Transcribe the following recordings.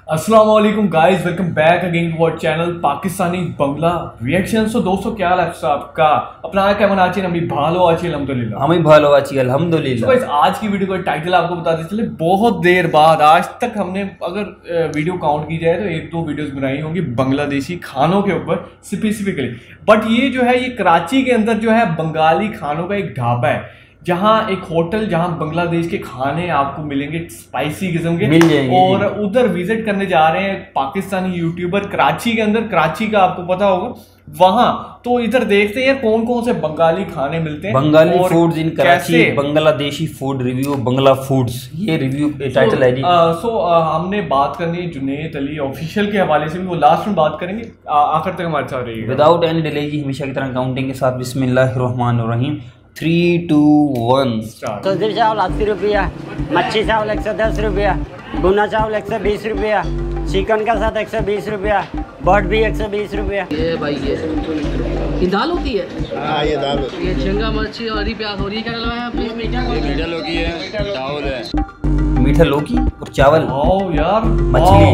अस्सलाम वालेकुम guys, welcome back again to our channel Pakistani Bangla reaction. So दोस्तों क्या हाल है आपका? अपना केमन आची नमी भालो आची अल्हम्दुलिल्लाह। हमें भालो आची अल्हम्दुलिल्लाह। गाइस आज की वीडियो का टाइटल आपको बताते चले, बहुत देर बाद आज तक हमने अगर वीडियो काउंट की जाए तो 1-2 वीडियोस बनाई होंगी बांग्लादेशी खानों के ऊपर स्पेसिफिकली। बट ये जो है ये कराची के अंदर जो है बंगाली खानों का एक ढाबा है, जहाँ एक होटल जहाँ बांग्लादेश के खाने आपको मिलेंगे स्पाइसी किस्म के, मिल जाएंगे। और उधर विजिट करने जा रहे हैं पाकिस्तानी यूट्यूबर कराची के अंदर। कराची का आपको पता होगा वहां, तो इधर देखते हैं कौन कौन से बंगाली खाने मिलते हैं। Bengali foods in Karachi, Bangladeshi food review, Bangla foods, ये रिव्यू टाइटल है जी। हमने बात करनी है जुनैद अली ऑफिशियल के हवाले से भी, वो लास्ट में बात करेंगे, आखिर तक हमारे साथ रहिएगा। विदाउट एनी डिले जी, हमेशा की तरह काउंटिंग के साथ बिस्मिल्लाहिर्रहमानिर्रहीम 3, 2, 1 तंदूरी चावल 80 रुपया, मच्छी चावल 110 रुपया, भुना चावल 120 रुपया, चिकन का साथ 120 रुपया, बर्ड भी 120 रुपया। ये भाई ये दाल होती है। हाँ ये दाल होती है। ये झींगा मच्छी और हरी प्याज, और ये क्या डलवाया आपने? ये मीठा लौकी है, चावल है, मीठा लौकी और चावल। आओ यार मछली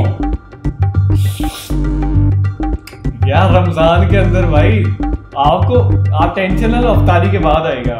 यार रमजान के अंदर भाई आपको, आप टेंशन ना लो, अफ्तारी के बाद आएगा।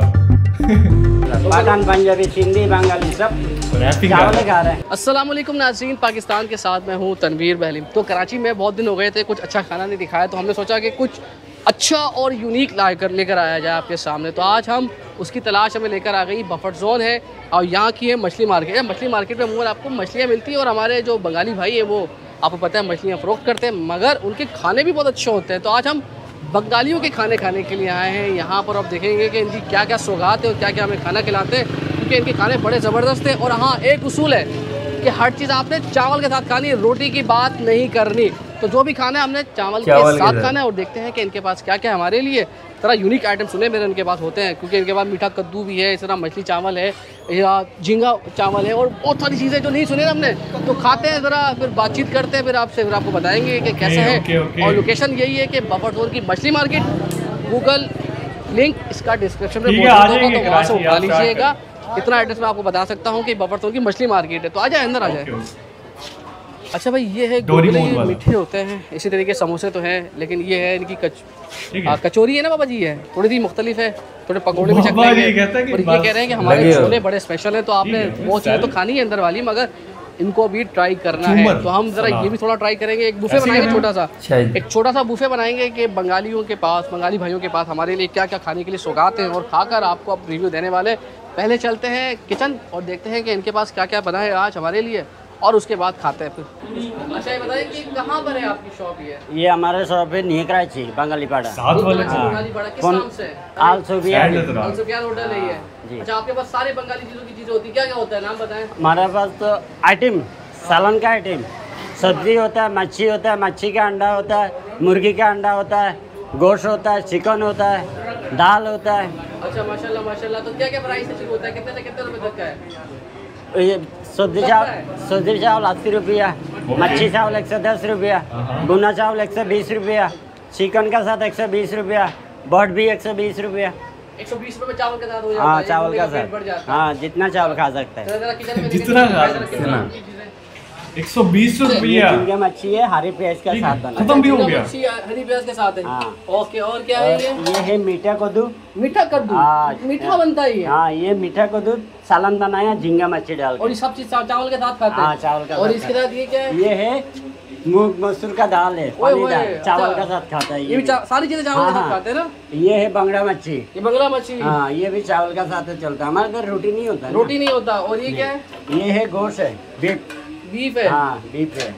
पाकिस्तान, पंजाबी, सिंधी, बंगाली सब चावल खा रहे हैं। अस्सलाम वालेकुम नाज़रीन, पाकिस्तान के साथ मैं हूँ तनवीर बहलीम। तो कराची में बहुत दिन हो गए थे, कुछ अच्छा खाना नहीं दिखाया, तो हमने सोचा कि कुछ अच्छा और यूनिक लेकर आया जाए आपके सामने। तो आज हम उसकी तलाश हमें लेकर आ गई। बफर जोन है और यहाँ की है मछली मार्केट। मछली मार्केट में अमूमन आपको मछलियाँ मिलती हैं, और हमारे जो बंगाली भाई है वो आपको पता है मछलियाँ फ़रोख्त करते हैं, मगर उनके खाने भी बहुत अच्छे होते हैं। तो आज हम बंगालियों के खाने खाने के लिए आए हैं यहाँ पर। अब देखेंगे कि इनकी क्या क्या सौगात है और क्या क्या हमें खाना खिलाते हैं, क्योंकि इनके खाने बड़े ज़बरदस्त हैं। और हाँ, एक उसूल है कि हर चीज़ आपने चावल के साथ खानी है, रोटी की बात नहीं करनी। तो जो भी खाना है हमने चावल के साथ खाना है। और देखते हैं कि इनके पास क्या क्या हमारे लिए तरह यूनिक आइटम सुने मेरे इनके पास होते हैं, क्योंकि इनके पास मीठा कद्दू भी है, इस तरह मछली चावल है या झींगा चावल है, और बहुत सारी चीज़ें जो नहीं सुने ना हमने। तो खाते हैं ज़रा, फिर बातचीत करते हैं, फिर आपको बताएंगे कि कैसा है। और लोकेशन यही है कि बफर जोन की मछली मार्केट। गूगल लिंक इसका डिस्क्रिप्शन में मौजूद होगा, तो वहाँ से उठा लीजिएगा। इतना एड्रेस मैं आपको बता सकता हूँ कि बफर जोन की मछली मार्केट है। तो आ जाए, अंदर आ जाए। अच्छा भाई, ये है गोगले, मीठे होते हैं। इसी तरीके समोसे तो हैं, लेकिन ये है इनकी कचौरी है ना बाबा जी, है थोड़ी सी मुख्तलिफ है, थोड़े पकौड़े भी चखने हैं। और ये कह रहे हैं कि हमारे छोले बड़े स्पेशल हैं, तो आपने वो चीज़ तो खानी है अंदर वाली, मगर इनको भी ट्राई करना है। तो हम जरा ये भी थोड़ा ट्राई करेंगे। एक बुफे बनाएंगे छोटा सा, एक छोटा सा बुफे बनाएंगे कि बंगालियों के पास, बंगाली भाइयों के पास हमारे लिए क्या क्या खाने के लिए सौगात हैं, और खाकर आपको अब रिव्यू देने वाले। पहले चलते हैं किचन और देखते हैं कि इनके पास क्या क्या बना है आज हमारे लिए, और उसके बाद खाते हैं फिर। अच्छा, ये बताइए कि कहाँ पर है आपकी शॉप? ये हमारे शॉप है न्यू कराची, बंगाली पाड़ा। बंगाली पाड़ा किस नाम से? आल सुफियान होटल है ये। अच्छा, आपके पास सारे बंगाली चीज़ों की चीज़ें होती है, क्या क्या होता है, नाम बताएं। हमारे पास तो आइटम सालन का आइटम, सब्जी होता है, मच्छी होता है, मच्छी का अंडा होता है, मुर्गी का अंडा होता है, गोश्त होता है, चिकन होता है, दाल होता है। अच्छा माशाल्लाह माशाल्लाह। तो क्या क्या प्राइस से शुरू होता है, कितने से कितने रुपए तक का है? ये सब्जी चावल 80 रुपया, मच्छी चावल 110 रुपया, भुना चावल 120 रुपया, चिकन का साथ 120 रुपया, बर्ड भी 120 रुपया। 120 रुपये चावल के साथ हो जाता है? हाँ, चावल का साथ, हाँ जितना चावल खा सकता है, जितना खा सकते हैं। 120 रुपया। झींगा मच्छी है, हरी प्याज का साथ बना, खत्म भी हो गया। हरी प्याज के साथ है। हाँ। ओके, और क्या है ये है मीठा कद्दू। मीठा कद्दू? मीठा बनता है ये? हाँ, ये मीठा कद्दू सालन बनाया झींगा मच्छी डाल के। और ये सब चीज चावल के साथ खाते हैं? हाँ, चावल का। और इसके साथ ये क्या है? ये है मूंग मसूर का दाल है, चावल का साथ खाता है। ये भी सारी चीजें चावल के साथ खाते हैं ना? ये है बंगड़ा मच्छी। ये बंगला मच्छी? हाँ, ये भी चावल का साथ चलता है। हमारे घर रोटी नहीं होता। रोटी नहीं होता। और ये क्या है? ये है गोश्त है, बीफ है। हाँ, बीफ है।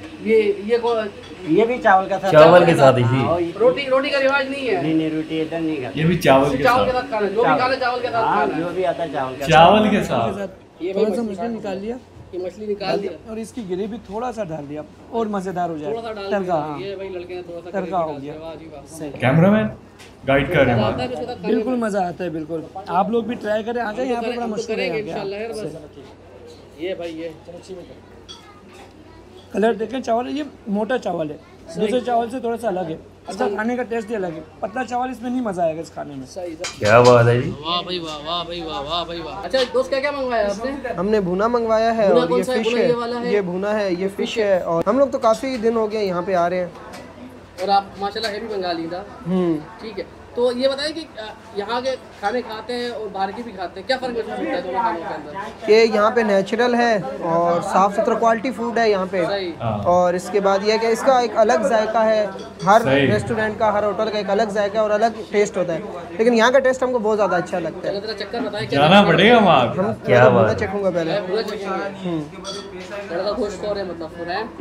ये भी चावल का साथ, चावल के साथ ही। रोटी का रिवाज नहीं है? नहीं, रोटी इधर नहीं खाते, ये भी चावल के साथ खाना, जो भी खाना चावल के साथ खाना, जो भी आता है चावल के साथ। ये थोड़ा सा मछली निकाल लिया, ये मछली निकाल दिया, और इसकी ग्रेवी थोड़ा सा डाल दिया और मज़ेदार हो जाए। थोड़ा सा डाल तड़का, दिया। हाँ, ये भाई लड़के ने थोड़ा सा तड़का हो गया। सही। कैमरामैन गाइड कर रहे हैं हमारे। बिल्कुल मज़ा आता है, बिल्कुल। आप लोग भी ट्राई करें, आ जाए यहाँ पे, बड़ा मुश्किल है इंशाल्लाह यार। बस ये भाई, ये कलर देखें, चावल ये मोटा चावल है, दूसरे चावल से थोड़ा सा अलग है, इसका खाने का टेस्ट ही अलग है। पतला चावल इसमें नहीं मज़ा आएगा इस खाने में। सही क्या बात है जी। वाह भाई वाह, वाह भाई वाह, वाह भाई वाह। अच्छा दोस्त क्या क्या मंगवाया आपने? हमने भुना मंगवाया है भुना और कौन ये सा है? फिश भुना है, ये वाला है? ये भुना है, ये फिश है। और हम लोग तो काफ़ी दिन हो गए यहाँ पे आ रहे हैं। और आप माशाल्लाह हैवी बंगाली था। ठीक है, तो ये बताइए कि यहाँ के खाने खाते हैं और बाहर के भी खाते हैं, क्या फ़र्क महसूस होता है दोनों खानों के अंदर? कि यहाँ पे नेचुरल है और साफ़ सुथरा क्वालिटी फूड है यहाँ पे। सही। और इसके बाद ये है कि इसका एक अलग जायका है, हर सही। रेस्टोरेंट का, हर होटल का एक अलग जायका है और अलग टेस्ट होता है, लेकिन यहाँ का टेस्ट हमको बहुत ज़्यादा अच्छा लगता है। चलो तेरा चक्कर बताइए क्या जाना पड़ेगा वहाँ। हम क्या भुना बात। चखूँगा पहले। पूरा चक्कर लड़का खुश तो है, मतलब पूरा है।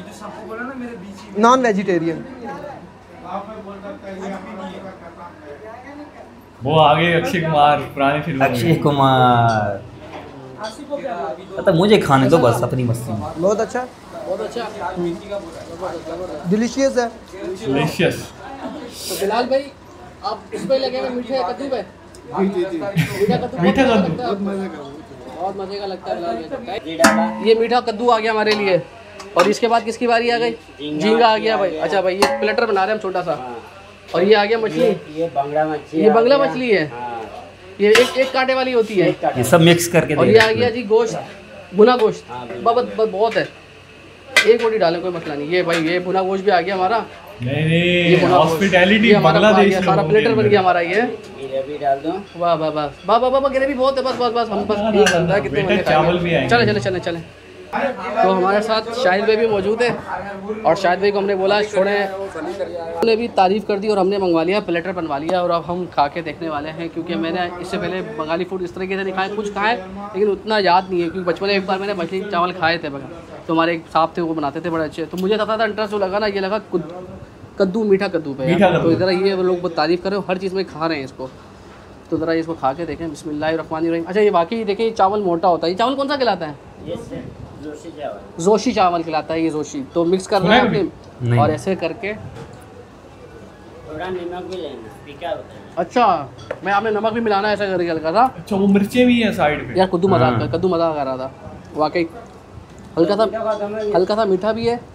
Non vegetarian. वो आगे अक्षय कुमार पुरानी फिल्म अक्षय कुमार। मतलब मुझे खाने दो बस अपनी मस्ती में। बहुत अच्छा, बहुत अच्छा। डिलीशियस है। डिलीशियस। तो बिलाल भाई आप इस पे लगे हुए मीठे कद्दू पे? मीठा कद्दू मीठा बहुत कद्दू। लगता है। बहुत मजे का लगता है बिलाल भाई। ये मीठा कद्दू आ गया हमारे लिए, और इसके बाद किसकी बारी आ गई? झींगा आ गया भाई। अच्छा भाई ये प्लेटर बना रहे हैं हम छोटा सा, और ये आ गया मछली। ये बंगला मच्छी, ये बंगला मछली है, ये एक कांटे वाली होती है। ये सब मिक्स करके और दे ये रहे आ हैं। गया जी गोश्त, भुना गोश्त। बहुत है, एक रोटी डालें कोई मसला नहीं। ये भाई ये भुना गोश्त भी आ गया हमारा। नहीं ये नहीं, भुना गोश्त। हॉस्पिटैलिटी ये हमारा आ बांग्लादेश गया, सारा प्लेटर बन गया हमारा। ये ग्रेवी डाल दो। वाह वाह वाह वाह वाह वाह, ग्रेवी बहुत है। बस बस बस हम बस यही बनता है, कितने बेटा मजे चावल भी आएंगे। चले चले चले चले। तो हमारे साथ शाहिद भाई भी मौजूद है, और शाहिद भाई को हमने बोला छोड़े, उन्होंने भी तारीफ़ कर दी और हमने मंगवा लिया, प्लेटर बनवा लिया, और अब हम खा के देखने वाले हैं। क्योंकि मैंने इससे पहले बंगाली फूड इस तरीके से नहीं खाए, कुछ खाए लेकिन उतना याद नहीं है, क्योंकि बचपन में एक बार मैंने मछली चावल खाए थे बगा, तो हमारे एक साहब थे वो बनाते थे बड़े अच्छे। तो मुझे सबसे ज़्यादा इंटरेस्ट जो लगा ना, ये लगा कद्दू, मीठा कद्दू पे। तो ज़रा ये वो लोग बहुत तारीफ़ कर रहे हो, हर चीज़ में खा रहे हैं इसको, तो ज़रा इसको खा के देखें। बिस्मिल्लाहिर्रहमानिर्रहीम। अच्छा ये वाकई देखिए ये चावल मोटा होता है। ये चावल कौन सा खिलाता है? जोशी चावल खिलाता है ये, जोशी। तो मिक्स करना है आपने, और ऐसे करके थोड़ा नमक भी लेना, फीका होता है। अच्छा मैं आपने नमक भी मिलाना है ऐसा करके हल्का सा। अच्छा वो मिर्चें भी हैं साइड पे। यार कद्दू मज़ा कर रहा था वाकई। हल्का सा मीठा भी है,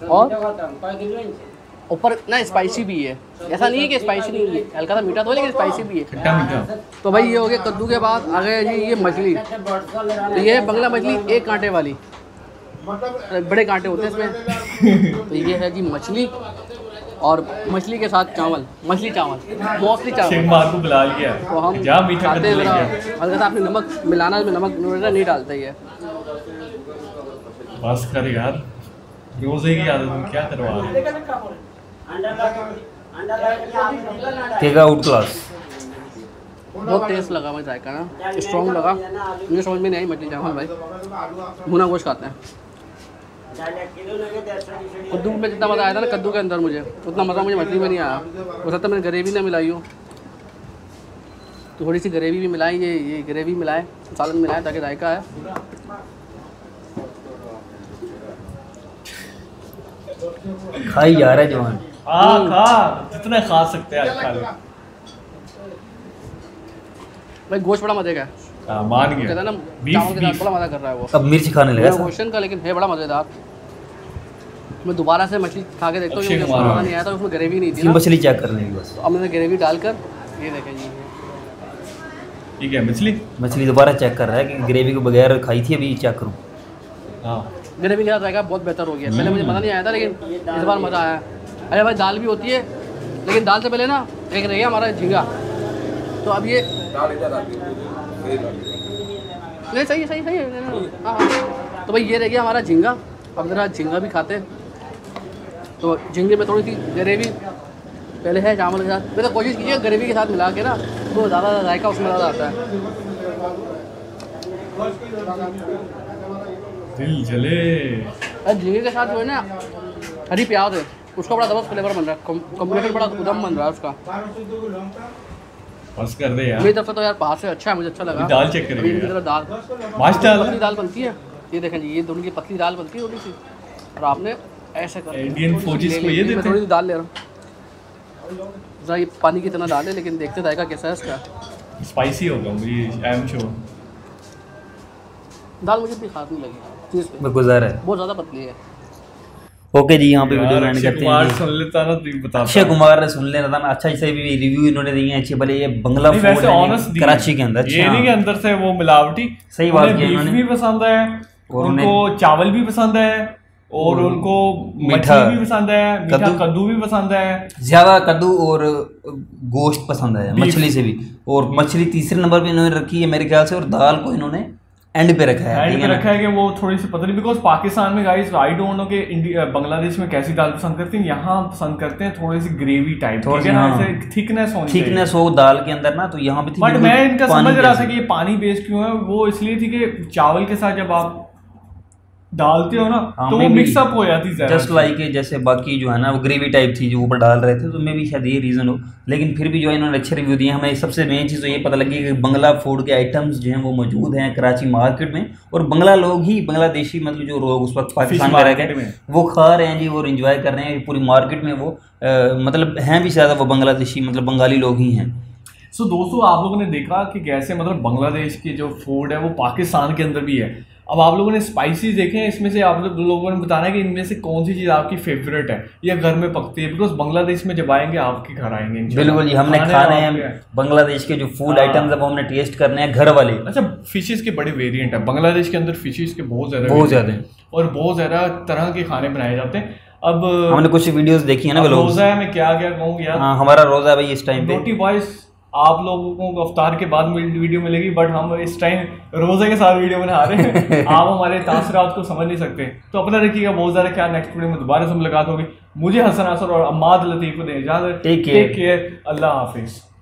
और ऊपर ना स्पाइसी भी है। ऐसा नहीं है कि स्पाइसी नहीं है, हल्का सा मीठा तो है लेकिन स्पाइसी भी है। खट्टा मीठा। तो भाई ये हो गया कद्दू के बाद आ गया जी ये मछली। तो ये है बंगला मछली, एक कांटे वाली, बड़े कांटे होते हैं इसमें। तो ये है जी मछली, और मछली के साथ चावल, मछली चावल, मोस्टली अक्षय चावल। कुमार को बुला लिया। तो हम जा मीठा खाते कद्दू हैं, लेके आ। हल्का सा आपने नमक मिलाना, इसमें नमक नहीं डालता ही है। बस कर यार, रोजे की आदत में क्या करवा रहे हैं? Take out class. बहुत टेस्ट लगा मुझे, जायका ना स्ट्रॉन्ग लगा, मुझे समझ में नहीं आई मछली चावल। भाई भुना गोश्त खाते हैं। कद्दू में जितना मज़ा आया था ना कद्दू के अंदर, मुझे उतना मज़ा मुझे मछली में नहीं आया। हो सकता है मैंने ग्रेवी ना मिलाई हो, तो थोड़ी सी ग्रेवी भी मिलाई, ये ग्रेवी मिलाए, सालन मिलाए ताकि जायका है। खाई जा रहा है जवान। खा जितना खा सकते हैं आज खा ले। भाई गोश्त बड़ा मज़े का है, मान कहता गया। है ना बीफ, चावल के साथ बीफ। बड़ा मज़ा कर रहा है वो। अब मिर्च खाने लगा सब। क्वेश्चन का, लेकिन है बड़ा मज़ेदार। मैं दोबारा से मछली खा के देखता हूँ, अक्षय मुझे कुमार। मज़ा नहीं आया था, उसमें ग्रेवी नहीं थी ये ना। मछली चेक करने की बस। तो अब मैंने ग्रेवी डालकर ये देखें जी, ठीक है मछली। मछली दोबारा चेक कर रहा है कि ग्रेवी को बगैर खाई थी, अभी चेक करूँ। हाँ ग्रेवी के साथ जाएगा बहुत बेहतर हो गया। पहले मुझे मज़ा नहीं आया था, लेकिन इस बार मज़ा आया। अरे भाई दाल भी होती है, लेकिन दाल से पहले ना एक रह गया हमारा झींगा। तो अब ये नहीं, सही है। हाँ। तो भाई ये रह गया हमारा झींगा। अब ज़रा झींगा भी खाते हैं। तो झींगे में थोड़ी सी ग्रेवी पहले है चावल के साथ। वैसे कोशिश कीजिए ग्रेवी के साथ मिला के ना, तो ज़्यादा जायका उसमें ज़्यादा आता है। दिल जले। अरे झींगे के साथ जो है ना हरी प्याज है, उसका बड़ा ज़बरदस्त फ्लेवर बन रहा है, कॉम्बिनेशन बड़ा उदम बन रहा है उसका। बस कर दे यार। मेरी तरफ से तो यार पास है, अच्छा है, मुझे अच्छा लगा। दाल चेक करेंगे इनकी यार। तरफ दाल, मास्टर पतली दाल बनती है। ये देखें जी, ये दोनों की पतली दाल बनती है थोड़ी सी, और आपने ऐसे कर इंडियन फौजीज को ये मैं देते थोड़ी हैं। सी दाल ले रहा हूँ, ज़रा ये पानी की तरह दाल है, लेकिन देखते जाएगा कैसा है इसका। स्पाइसी होगा मुझे, आई एम श्योर। दाल मुझे इतनी खास नहीं लगी चीज़ पे, मैं गुजार है। बहुत ज़्यादा पतली है। ओके जी, यहाँ पे वीडियो एंड अक्षय करते कुमार हैं। सुन लेता ना तो बता। अक्षय कुमार ने सुन लेना था ना, अच्छा से भी रिव्यू इन्होंने दिए हैं अच्छे भले। ये बंगला फूड वैसे है ऑनेस्ट कराची के अंदर, ये नहीं कि अंदर से वो मिलावटी। सही बात उन्हें की बीफ उन्होंने। भी पसंद है, और उनको चावल भी पसंद है, और उनको मीठा मछली भी पसंद है, मीठा कद्दू भी पसंद है, ज्यादा कद्दू और गोश्त पसंद है मछली से भी। और मछली तीसरे नंबर पे इन्होंने रखी है मेरे ख्याल से, और दाल को इन्होंने एंड पे रखा है। एंड पे रखा है कि वो थोड़ी सी पता नहीं, बिकॉज पाकिस्तान में गाइस आई डोंट नो कि इंडिया बांग्लादेश में कैसी दाल पसंद करते हैं, यहाँ पसंद करते हैं थोड़ी सी ग्रेवी टाइप, ठीक है ना, ऐसे थिकनेस हो दाल के अंदर ना, तो यहाँ पे थी। बट मैं इनका समझ रहा था कि ये पानी बेस्ड क्यों है, वो इसलिए थी कि चावल के साथ जब आप डालते हो ना तो वो मिक्सअप हो जाती है, जस्ट लाइक जैसे बाकी जो है ना वो ग्रेवी टाइप थी जो ऊपर डाल रहे थे, तो मैं भी शायद ये रीज़न हो। लेकिन फिर भी जो है इन्होंने अच्छे रिव्यू दिए। हमें सबसे मेन चीज़ तो ये पता लगी कि बंगला फूड के आइटम्स जो हैं वो मौजूद हैं कराची मार्केट में, और बंगला लोग ही, बांग्लादेशी मतलब जो लोग उस वक्त पाकिस्तान में रह गए वो खा रहे हैं जी, और इन्जॉय कर रहे हैं पूरी मार्केट में। वो मतलब हैं भी ज़्यादा वो बांग्लादेशी, मतलब बंगाली लोग ही हैं। सो दोस्तों, आप लोगों ने देखा कि कैसे मतलब बांग्लादेश की जो फूड है वो पाकिस्तान के अंदर भी है। अब आप लोगों ने स्पाइसेस देखे हैं, इसमें से आप लोगों ने बताना है कि इनमें से कौन सी चीज़ आपकी फेवरेट है या घर में पकती है, बिकॉज बांग्लादेश में जब आएंगे आपके घर आएंगे। बिल्कुल जी, हमने खाने हैं बांग्लादेश के जो फूड आइटम्स है वो हमने टेस्ट करने हैं घर वाले। अच्छा, फिशेस के बड़े वेरिएंट है बांग्लादेश के अंदर, फिशेस के बहुत ज़्यादा हैं और बहुत ज़्यादा तरह के खाने बनाए जाते हैं। अब हमने कुछ वीडियोस देखी है ना, रोज़ा है, मैं क्या क्या कहूँ यार। हाँ, हमारा रोज़ा है भाई इस टाइम पे। रोटी बॉयज आप लोगों को अफ्तार के बाद वीडियो मिलेगी, बट हम इस टाइम रोजे के साथ वीडियो बना रहे हैं। आप हमारे तासरात को समझ नहीं सकते, तो अपना रखिएगा बहुत ज़्यादा ख्याल। नेक्स्ट वीडियो में दोबारा से मुलाकात होगी। मुझे हसन असर और अम्माद लतीफ़ को दें इजाज़त। टेक केयर, अल्लाह हाफिज़।